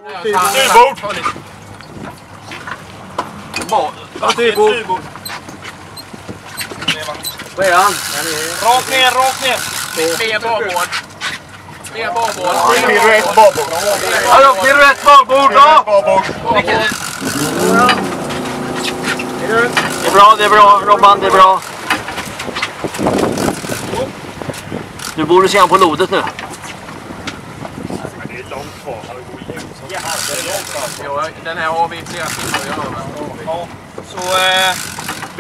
Styrbord! Styrbord! Vad är han? Rakt ner, rakt ner! Mer babord. Mer babord. Piruett babord. Hallå, piruett babord då! Det är bra, det är bra, Robban, det är bra. Du borde se han på lodet nu. Det är långt kvar. Ja, den här har vi flera timmar att göra. Ja, så